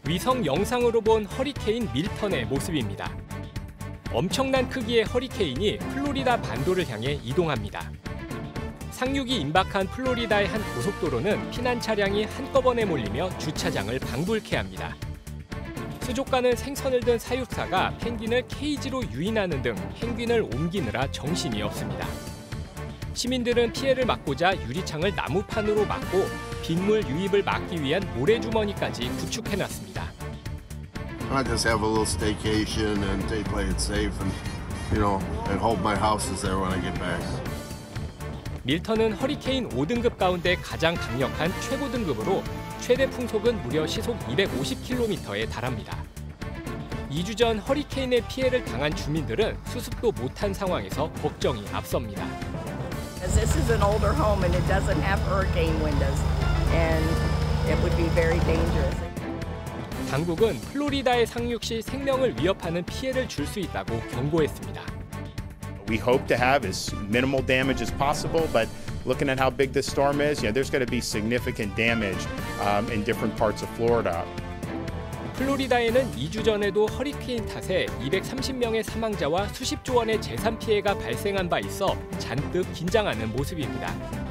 위성 영상으로 본 허리케인 밀턴의 모습입니다. 엄청난 크기의 허리케인이 플로리다 반도를 향해 이동합니다. 상륙이 임박한 플로리다의 한 고속도로는 피난 차량이 한꺼번에 몰리며 주차장을 방불케 합니다. 수족관은 생선을 든 사육사가 펭귄을 케이지로 유인하는 등 펭귄을 옮기느라 정신이 없습니다. 시민들은 피해를 막고자 유리창을 나무판으로 막고 빗물 유입을 막기 위한 모래주머니까지 구축해놨습니다. I just have a little staycation and play it safe and hope my house is there when I get back. 밀턴은 허리케인 5등급 가운데 가장 강력한 최고 등급으로 최대 풍속은 무려 시속 250km에 달합니다. 2주 전 허리케인의 피해를 당한 주민들은 수습도 못한 상황에서 걱정이 앞섭니다. This is an older home and it doesn't have hurricane windows, and it would be very dangerous. 당국은 플로리다에 상륙 시 생명을 위협하는 피해를 줄 수 있다고 경고했습니다. We hope to have as minimal damage as possible, but looking at how big this storm is, there's going to be significant damage in different parts of Florida. 플로리다에는 2주 전에도 허리케인 탓에 230명의 사망자와 수십조 원의 재산 피해가 발생한 바 있어 잔뜩 긴장하는 모습입니다.